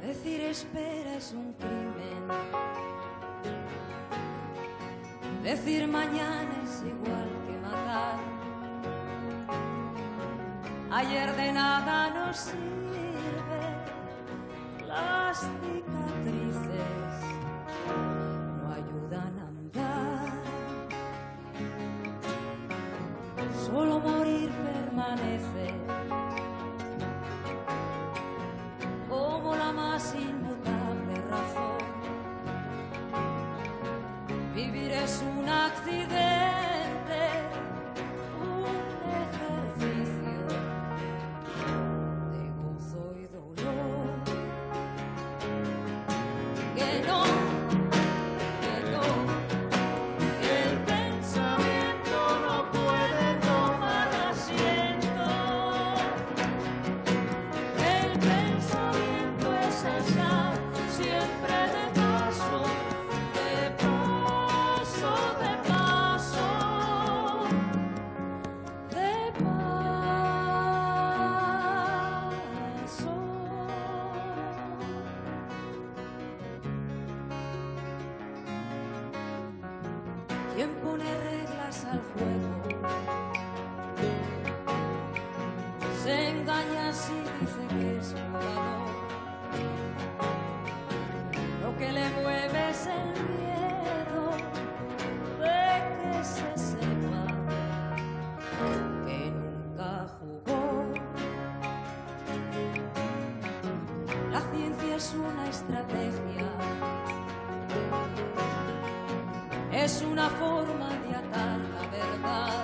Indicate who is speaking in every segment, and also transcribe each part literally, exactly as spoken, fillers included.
Speaker 1: Decir espera es un crimen. Decir mañana es igual que matar. Ayer de nada nos sirve. Las cicatrices no ayudan a andar. Solo morir permanece como la más inmutable razón. Vivir es un accidente, un ejercicio de gozo y dolor. Que no, que no, que el pensamiento no puede tomar asiento. El pensamiento es estar siempre de paso, de paso, de paso, de paso. ¿Quién pone reglas al juego? Se engaña si dice que es jugador. Lo que le mueve es el miedo de que se sepa que nunca jugó. La ciencia es una estrategia, es una forma de atar la verdad,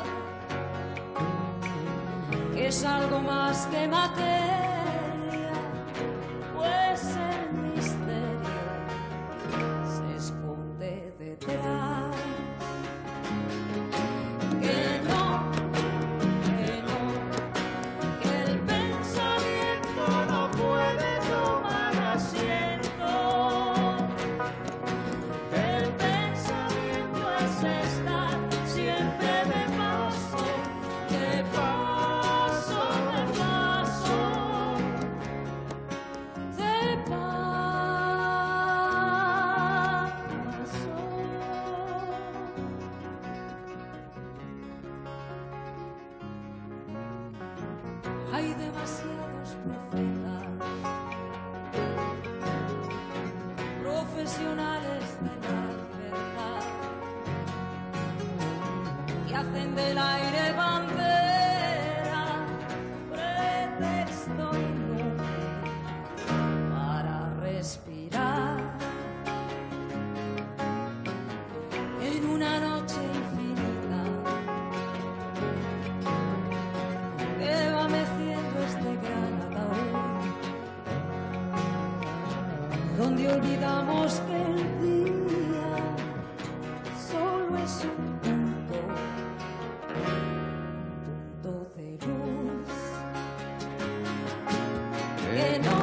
Speaker 1: que es algo más que materia, pues el misterio se esconde detrás. Que no, que no, que el pensamiento no puede tomar asiento. El pensamiento es estar siempre de paso, de paso, de paso, de paso. Hay demasiados profetas, profesionales de la libertad, y hacen del aire bandera, pretexto inútil para respirar. En una noche infinita que va meciendo este gran ataúd, donde olvidamos que el día solo es un punto, punto de luz. Que no,